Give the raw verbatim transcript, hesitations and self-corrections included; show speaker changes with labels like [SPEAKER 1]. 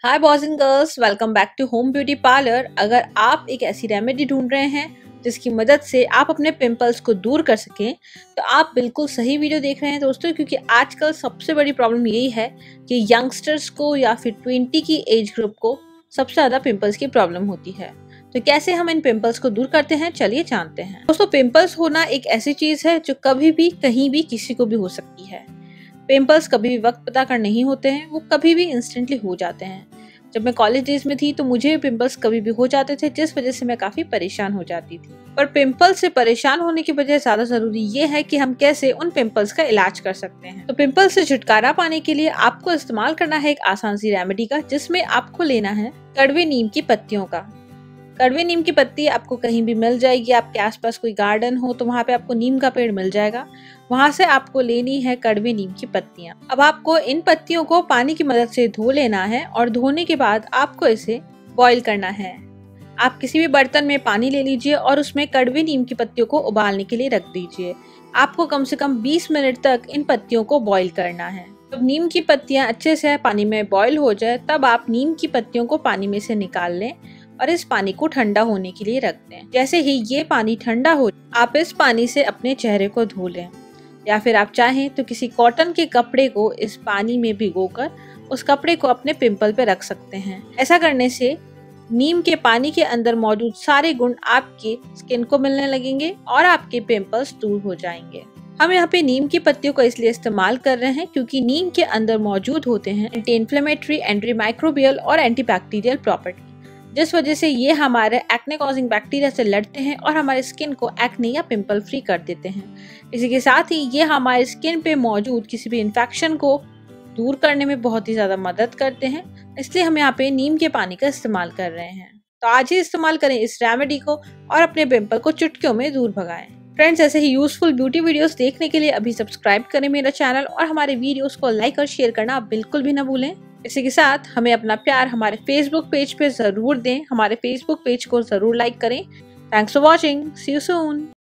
[SPEAKER 1] Hi boys and girls, welcome back to home beauty parlour. अगर आप एक ऐसी रेमेडी ढूंढ रहे हैं जिसकी मदद से आप अपने पिंपल्स को दूर कर सकें तो आप बिल्कुल सही वीडियो देख रहे हैं दोस्तों, क्योंकि आजकल सबसे बड़ी प्रॉब्लम यही है कि यंगस्टर्स को या फिर ट्वेंटी की एज ग्रुप को सबसे ज़्यादा पिंपल्स की प्रॉब्लम होती है। तो कैसे हम इन पिंपल्स को दूर करते हैं, चलिए जानते हैं। दोस्तों, पिंपल्स होना एक ऐसी चीज़ है जो कभी भी कहीं भी किसी को भी हो सकती है। पिंपल्स कभी भी वक्त पता कर नहीं होते हैं, वो कभी भी इंस्टेंटली हो जाते हैं। जब मैं कॉलेज डेज में थी तो मुझे पिंपल्स कभी भी हो जाते थे, जिस वजह से मैं काफी परेशान हो जाती थी। पर पिंपल्स से परेशान होने की बजाय ज्यादा जरूरी ये है कि हम कैसे उन पिंपल्स का इलाज कर सकते हैं। तो पिंपल्स से छुटकारा पाने के लिए आपको इस्तेमाल करना है एक आसान सी रेमेडी का, जिसमें आपको लेना है कड़वे नीम की पत्तियों का। कड़वे नीम की पत्ती आपको कहीं भी मिल जाएगी। आपके आसपास कोई गार्डन हो तो वहाँ पे आपको नीम का पेड़ मिल जाएगा, वहां से आपको लेनी है कड़वे नीम की पत्तियां। अब आपको इन पत्तियों को पानी की मदद से धो लेना है और धोने के बाद आपको इसे बॉईल करना है। आप किसी भी बर्तन में पानी ले लीजिए और उसमें कड़वे नीम की पत्तियों को उबालने के लिए रख दीजिए। आपको कम से कम बीस मिनट तक इन पत्तियों को बॉईल करना है। जब नीम की पत्तियां अच्छे से पानी में बॉईल हो जाए तब आप नीम की पत्तियों को पानी में से निकाल लें और इस पानी को ठंडा होने के लिए रख दें। जैसे ही ये पानी ठंडा हो, आप इस पानी से अपने चेहरे को धो लें, या फिर आप चाहें तो किसी कॉटन के कपड़े को इस पानी में भिगोकर उस कपड़े को अपने पिंपल पे रख सकते हैं। ऐसा करने से नीम के पानी के अंदर मौजूद सारे गुण आपके स्किन को मिलने लगेंगे और आपके पिंपल्स दूर हो जाएंगे। हम यहाँ पे नीम की पत्तियों को इसलिए इस्तेमाल कर रहे हैं क्योंकि नीम के अंदर मौजूद होते हैं एंटी इन्फ्लेमेटरी, एंटी माइक्रोबियल और एंटीबैक्टीरियल प्रॉपर्टी, जिस वजह से ये हमारे एक्ने कॉजिंग बैक्टीरिया से लड़ते हैं और हमारे स्किन को एक्ने या पिंपल फ्री कर देते हैं। इसी के साथ ही ये हमारे स्किन पे मौजूद किसी भी इन्फेक्शन को दूर करने में बहुत ही ज़्यादा मदद करते हैं। इसलिए हम यहाँ पे नीम के पानी का इस्तेमाल कर रहे हैं। तो आज ही इस्तेमाल करें इस रेमेडी को और अपने पिंपल को चुटकियों में दूर भगाएं। फ्रेंड्स, ऐसे ही यूजफुल ब्यूटी वीडियोस देखने के लिए अभी सब्सक्राइब करें मेरा चैनल और हमारे वीडियोस को लाइक और शेयर करना आप बिल्कुल भी ना भूलें। इसी के साथ हमें अपना प्यार हमारे फेसबुक पेज पे जरूर दें। हमारे फेसबुक पेज को जरूर लाइक करें। Thanks for watching. See you soon.